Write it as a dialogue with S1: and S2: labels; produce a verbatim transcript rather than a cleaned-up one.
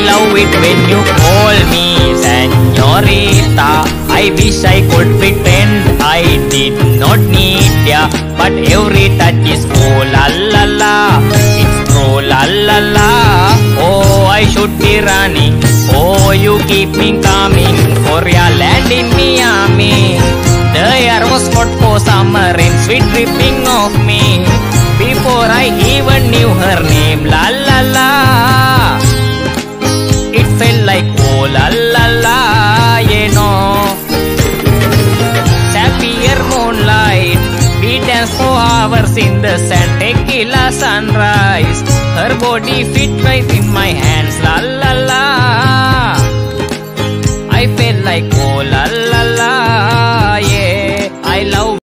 S1: love it when you call me señorita. I wish I could pretend I did not need ya, but every touch is oh la la la, it's true la la la. Oh, I should be running, oh you keep me coming for your land in Miami. The air was hot for summer rain, sweet dripping of me, before I even knew her name. La la la, it felt like oh la la la, you know. Sapphire moonlight, we danced for hours in the sand, tequila sunrise. Her body fit right in my hands. La la la, I felt like